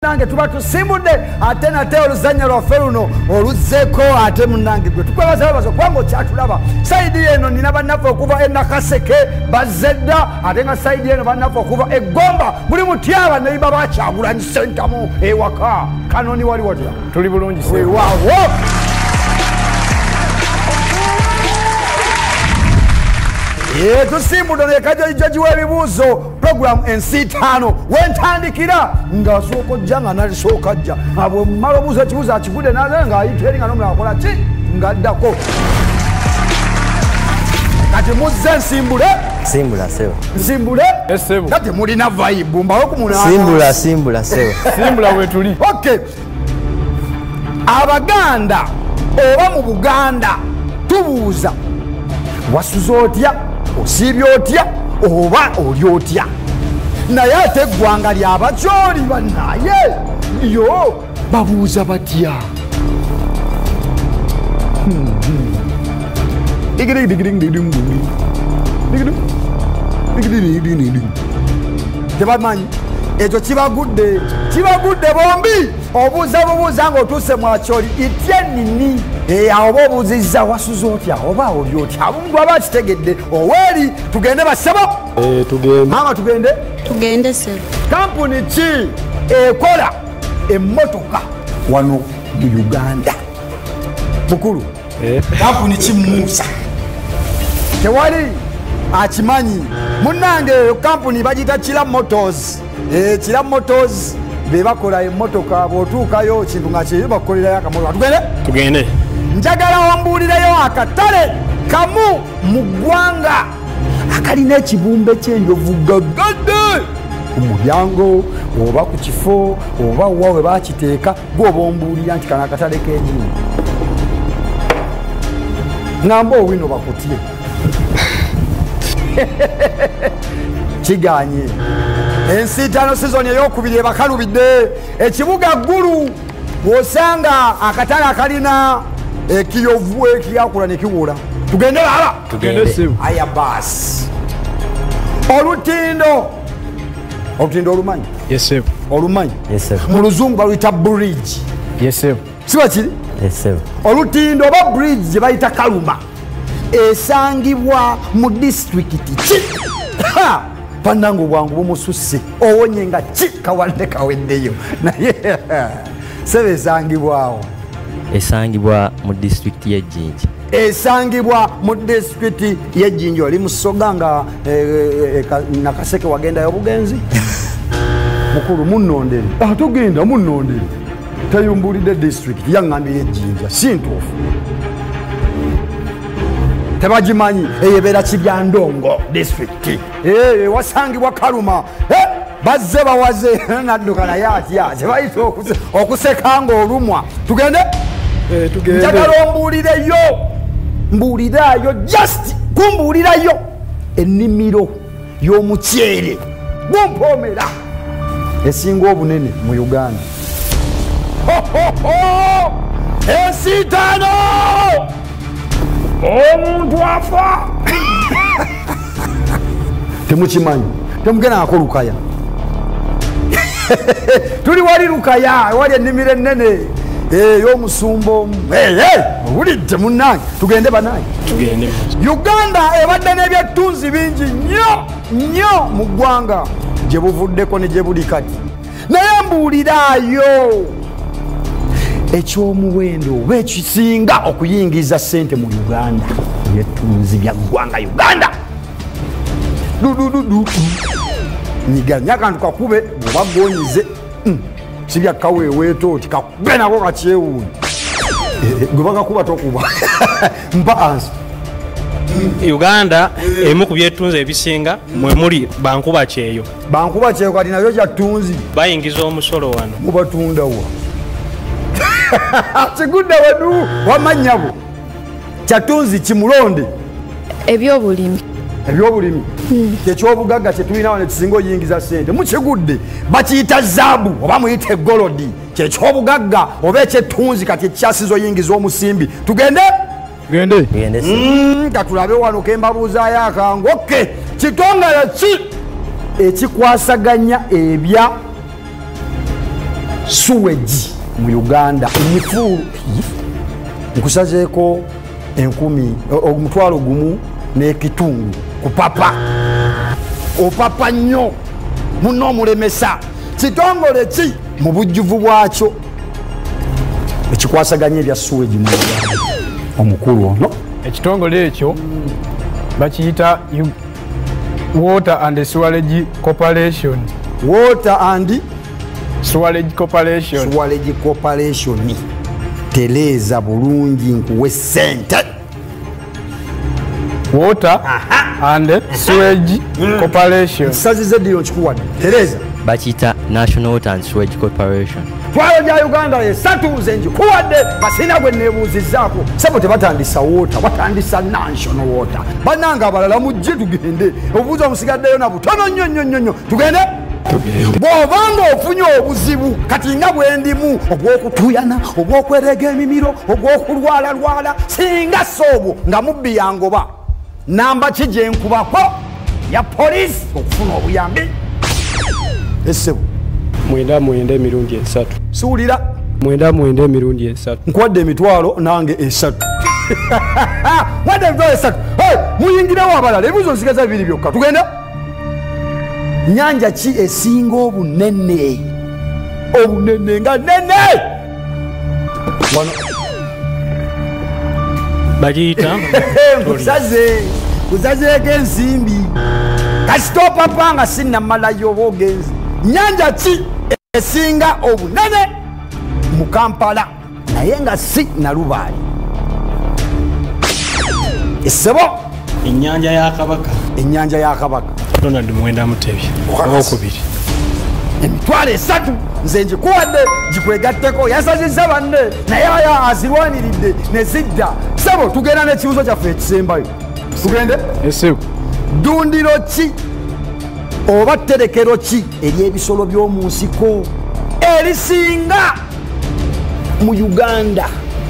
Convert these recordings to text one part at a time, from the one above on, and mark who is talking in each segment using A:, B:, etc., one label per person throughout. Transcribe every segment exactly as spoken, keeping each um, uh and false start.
A: nange tuba tusimbudde ate nate oluzannya lwaffe luno oluzzeko ate munange gwe tukwebaza bazo kubanga okyatulaba sayidi eno nina bannaffe okuva e Nakaseke bazedda ate nga sayidi eno bannaffe okuva e Gomba buli mutyaba neyiba bakyagulanyi sentamu ewaka kanoni wali watya
B: tuli bulungi
A: waawo tusimbudde nekajjojijoji w'ebibuuzo programu Ensiitaano wentandikira ng'asooka ojja nga nalisooka ajja abwe mumala obuuza ekibuuzo akigudde naze ng'ayita eri nga nomulala akola ki ng'addako kati muzze nsimbule
C: simbula sebo
A: nsimbule kati mulina vayibu mbawe kumunaa
C: simbula simbula sebo
B: simbula wetuli
A: okay Abaganda oba mu Buganda tubuuza wasuza otya osiibye otya oba oli otya naye ate eggwanga lyabakyoli bannaye yo babuuza batya tebamanyi ekyo kibagudde kibagudde bombi obuuza bubuuza ng'otuuse mwakyoli ityenini oba obuuzizza wasuza otya oba oli otya omuntu aba akitegedde oweeri tugende basebo mama tugende
D: tugende sebo
A: kampuni ki ekola emmotoka wano mu Uganda mukulu kampuni ki Musa tewali akimanyi munnange kampuni bagita Kira Motors Kira Motors be bakola emmotoka bw'otuukayo kintu nga kiri bakolerayo akamotoka tugende
B: tugende
A: njagala wambuulireyo akatale kamu mu ggwanga akalina ekibumbe ky'enjovu gagadde ku mulyango oba ku kifo oba wa we bakiteeka gwoba ombuulira nti kana akatale k'enjini ngamba owino bakutye kiganye Ensiitaano sizoni ey'okubiri ebakalubidde ekibuga ggulu w'osanga akatale akalina ekiyovu ekiyakula ne kiwula tugende lala
B: tugende
A: aya baasi olutindo olutindo olumanyi
B: yesebo
A: olumanyi
C: yesebo
A: mu luzungu baluyita bridge
B: yesebo
A: siba kiri
C: yesebo
A: olutindo oba bridge gye bayita Kaluma esangibwa mu disitulikiti ki pandango bwangu bumususse owonye nga ki kawadde kaweddeyo naye sebe esangibwawo
C: esangibwa mu disitulikiti y'Ejjinja
A: esangibwa mu disitulikiti y'Ejjinja oli musoga nga Nakaseke wagendayo bugenzi mukulu munnondere atogenda munnondere tayumbulidde disitulikiti yaŋŋambira Ejjinja si ntuufu tebagimanyi eyebeera Kibyandongo disitulikiti wasangibwa Kaluma bazze bawaze nadduka naye atya kyebayita okuseka ng'olumwa tugende njagala ombuulireyo mbuulirayo just kumbuulirayo ennimiro y'omuceere gumpomera esinga obunene mu Uganda Ensiitaano omuntu afa temukimanyi temugenda ngako Lukaya tuli wali Lukaya wali ennimiro ennene ey'omusumba owulidde munnange tugende banaye
B: tugende
A: Uganda ebadde n'ebyettunzi bingi nnyo nnyo mu ggwanga gye buvuddeko ne gye buli kati naye mbuuliraayo ekyomuwendo oba ekisinga okuyingiza ssente mu Uganda ebyettunzi bya ggwanga Uganda dudududu nyiganya akantu kakube bw'oba gonyize si byakkaweeweeto oti kakube nako kakyewuunyi gwe bagakuba tokuba mpa ansi
B: Uganda emu ku byettunzi ebisinga mwe muli bankuba kyeyo
A: bankuba kyeyo kati nabyo kyattunzi
B: bayingiza omusolo wano
A: mubatundawa kigudde wenu wamannyabo kyattunzi kimulonde
D: ebyobulimi
A: ebyobulimi kyekyobugagga kyetulina wano ekisinga oyingiza ssente mukigudde bakiyita zaabu oba muyita egolodi kyekyobugagga oba ekyettunzi kati ekikyasiza oyingiza omusimbi tugende
B: gende
C: gende
A: katulabe wano kembabuuzaayo akangu oke kitongole ki ekikwasaganya ebya sewage mu Uganda emifuulu nkusazeeko enkumi omutwalo gumu n'ekitundu kupapa opapa nnyo muno omulemesa kitongole ki mu bujjuvu bwakyo ekikwasaganya ebya sewage mu Uganda omukulu ono
E: ekitongole ekyo bakiyita Water and Sewerage Corporation.
A: Water and
E: Sewerage Corporation.
A: Sewerage Corporation. Tereza bulungi nkuwe sente.
E: Water and Sewerage Corporation.
A: Sazize dio chikuwa. Tereza.
C: Bakiyita National Water and Sewerage Corporation.
A: Twalo ya Uganda ye satu zenji kuwadde basina gwe nebuuzizaako sebo tebatandisa water batandisa national water bananga abalala mujje tugende obuuza omusigaddeyo na butono nnyo nnyo nnyo tugende bw'obanga ofunye obuzibu kati nga bwendimu obw'okutuyana obw'okwerega emimiro obw'okulwala lwala singa soobo nga mubbi yangoba namba ki gye nkubako ya poliisi okufuna obuyambi esebo
E: mwenda mwenda emirundi esatu
A: suulira
E: mwenda mwenda emirundi esatu
A: nkuwadde emitwalo nange esatu wadde emitwalo esatu muyingirewo abalala ebibuzo nsigaza bibiri byokka tugenda nyanja ki esinga obunene obunene nga nene
B: bagiyita
A: nkusaze kusazeeko ensimbi kasitopapa nga sinnamalayo oba ogenzi nyanja ki esinga obunene mu Kampala naye nga si Nalubaale esebo
B: ennyanja ya Kabaka
A: ennyanja ya Kabaka
B: Donald Mwenda Mutebi okubiri
A: emitwalo esatu nze njikuwadde gikwegatteko yasazizza banne naye aya azirwaniridde ne zidda sebo tugenda n'ekibuzo kyaffe ekisembayo tugende
E: esebo
A: ddundiro ki oba tterekero ki ery'ebisolo by'omu nsiko erisinga mu Uganda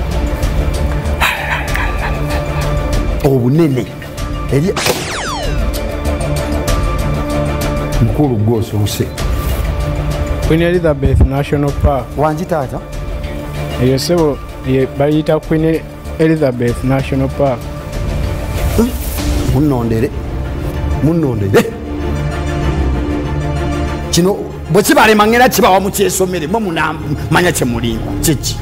A: obunene eri mukulu gwosoose
E: Queen Elizabeth National Park.
A: wangi taata
E: Eyo sebo bayita Queen Elizabeth National Park.
A: munondere munondere kino bwe kibalema ngera kibawa mu kyesomere mwe munamanya kye mulimba kiki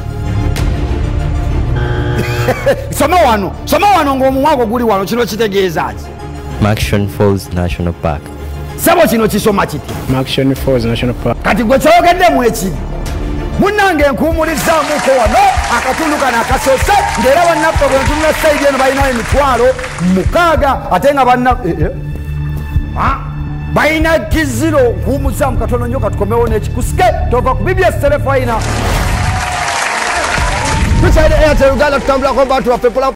A: soma wano soma wano ng'omuwago guli wano kino kitegeeza ki
C: Murchison Falls National Park.
A: sabo kino kisoma kiti
E: Murchison Falls National Park.
A: kati gwe kyogeddemu eki munnange nkuwumulizzaamuko wano akatundu kano akasoose ng'era bannaffe bwe ntunula sayidi eno balinayo emitwalo mukaaga ate nga banna balina kiziro nkuwumuzzaamu katono nnyo katukomewo n'ekikusike tova ku B B S Telefayina tukyali Airtel Uganda tutambulako bantu baffe